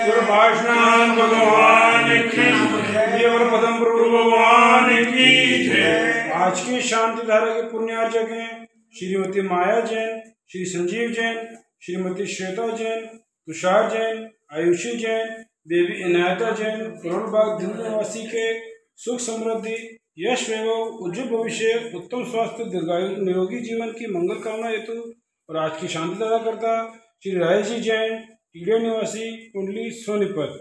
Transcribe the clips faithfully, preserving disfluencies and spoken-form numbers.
गुरुभाषणान भगवान की जय और पदम प्रभु भगवान की जय। आज की शांति धारा के पुण्यार्चक हैं श्रीमती माया जैन, श्री संजीव जैन, श्रीमती श्वेता जैन, तुषार जैन, आयुषी जैन, बेबी इनायता जैन, करोड़बाग दिल्ली निवासी के सुख समृद्धि, यश वैभव, उज्जवल भविष्य, उत्तम स्वास्थ्य, दीर्घायु, निरोगी जीवन की मंगल कामना हेतु और आज की शांति दाता करता श्री रायजी जैन, टीडिया निवासी, कुंडली सोनीपत।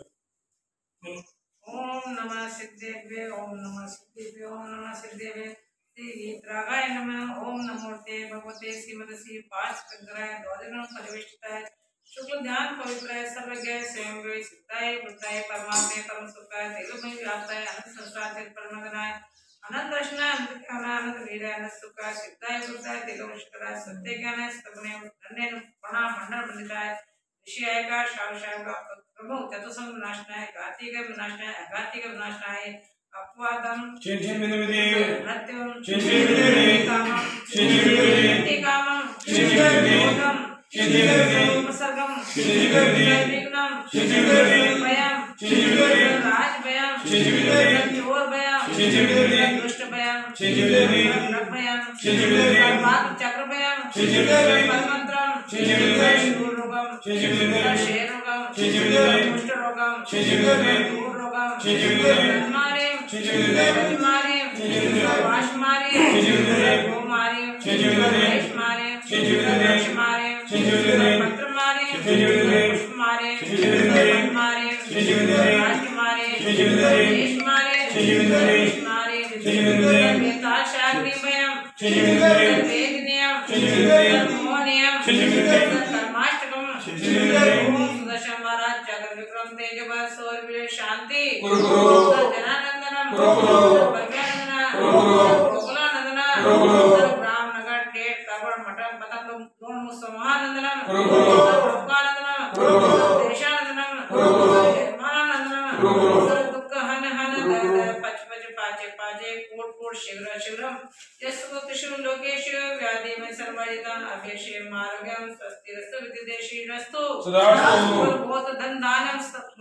ओम नमः सिद्धेभ्य, ओम नमः सिद्धेभ्य, ओम नमः सिद्धेभ्य, श्री रागाय नमः। ओम नमोते भगवते श्रीमते श्री पांचग्राय द्वादश परिवेष्टिताय शुक्ल ध्यान पवित्राय सर्वज्ञ स्वयं वे सिद्धाय बुद्धाय परमात्मे परम सुखाय तेजोमय व्याप्ताय अनंत संसार परमगनाय अनंत दर्शनाय अनंत ज्ञानाय अनंत वीराय अनंत सुखाय सिद्धाय बुद्धाय तेजोमय सत्य ज्ञानाय सगुणे दंडेन प्रणाम मंडल मंडिताय ऋषियाय का शावशाय का प्रभु चतुसंग विनाशनाय घातिक विनाशनाय अघातिक विनाशनाय अपवादम चिंचित विधि नत्यम चिंचित विधि कामम चिंचित विधि कामम चिंचित विधि चिंचित विधि सर्गम चिंचित विधि विघ्नम चिंचित विधि भयम चिंचित विधि राज भयम चिंचित विधि चोर भयम चिंचित विधि दुष्ट भयम चिंचित विधि नर भयम चिंचित विधि वाग चक्र भयम चिंचित विधि परमंत्रम चिंचित विधि शूर रोगम चिंचित विधि शेर रोगम चिंचित विधि कुष्ठ रोगम चिंचित विधि दूर रोगम चिंचित विधि मारे चिंचित विधि मारे चिंचित विधि वाश मारे चिंचित विधि गो मारे चिंचित विधि देश मारे चिंचित विधि वृक्ष मारे चिंचित विधि पत्र मारे चिंचित विधि पुष्प मारे चिंचित विधि वन मारे चिंचित विधि राष्ट्र मारे चिंचित विधि देश मारे चिंचित विधि देश मारे चिंचित विधि वेताल शाग्निमयम चिंचित विधि वेदनियम चिंचित विधि मोहनियम चिंचित विधि कर्माष्टकम चिंचित विधि ओम सुदर्शन महाराज चक्र विक्रम तेजवत सौर्य शांति गुरु गुरु जनानंदनम गुरु गुरु परमानंदना गुरु गुरु गोकुलानंदना गुरु गुरु रामनगर टेट कवर मठम पतंगम दोन मुसमानंदनम गुरु गुरु लोकानंदनम गुरु गुरु देशानंदनम गुरु गुरु मानंदनम गुरु गुरु दुख हन हन पच पच पाचे पाचे कोट कोट शीघ्र शीघ्रम यस्व कृष्ण लोकेश व्याधि में सर्वजितम अभ्यक्षे मार्गम स्वस्तिरस्तु विदिदेशी रस्तु सदास्तु बहुत धन दानम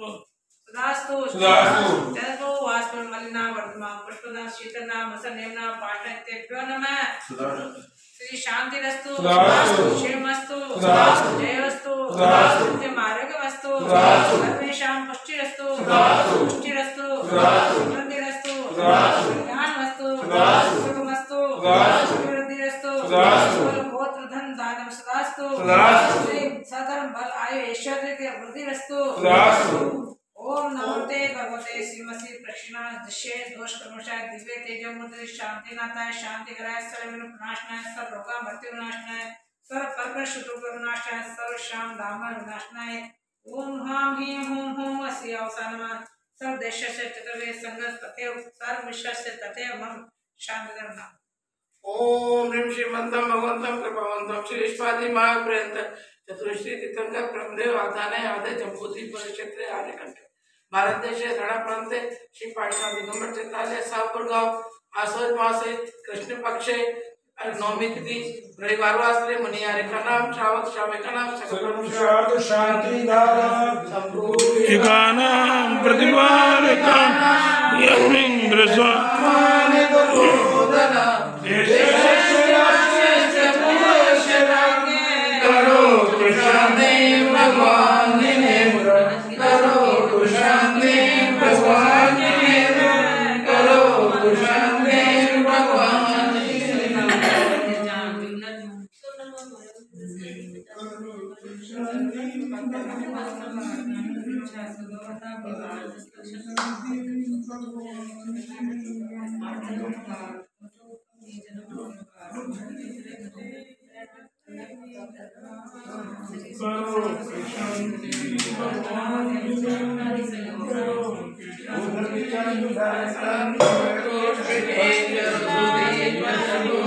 सदास्तु सदास्तु जनको वास्पल मलिना वर्तमान पुष्पना शीतना मसनेमना पाठनेभ्यो नमः श्री शांति रस्तु सदास्तु क्षेमस्तु सदास्तु जयस्तु सदास्तु नित्य मार्गमस्तु सदास्तु सर्वेषां पुष्टिरस्तु सदास्तु पुष्टिरस्तु सदास्तु वृद्धिरस्तु सदास्तु ज्ञानमस्तु सदास्तु सुखमस्तु सदास्तु वृद्धिरस्तु सदास्तु गोत्र धन दानम सदास्तु सदास्तु सधर्म बल आयु ऐश्वर्य के वृद्धिरस्तु सदास्तु ओम नमोते भगवते श्रीमती प्रश्ना दिशे दोष कर्मशाय दिव्य तेजोमूर्ति शांति नाथाय शांति कराय सर्व विनाशनाय सर्व रोगा मृत्यु विनाशनाय सर्व कर्कश रोग विनाशनाय सर्व शाम दाम विनाशनाय ओम हाम ह्रीं हूं हूं अस्य अवसानमा सर्व देश से चतुर्वेद संगत तथैव सर्व विश्व से तथैव मम शांति करना। ओम ह्रीं श्रीमंतम भगवंतम कृपावंतम श्री इष्पादि महाप्रेंत चतुर्श्री तीर्थंकर ब्रह्मदेव आधाने आदे जम्बूद्वीप परिक्षेत्रे आर्यकंठ भारत देशे रणा प्रांते श्री पाटणा दिगंबर चित्रालय शाहपुर गांव आश्वज मासे कृष्ण पक्षे नवमी तिथि रविवार वासरे मुनियारे का नाम श्रावक श्राविका नाम सर्वशांति शांति धारा एकानां प्रतिपालकानां यस्मिन् स्वामानि दोदना करो तो शांति भगवान ने करो तो शांति भगवान ने करो तो शांति भगवान करो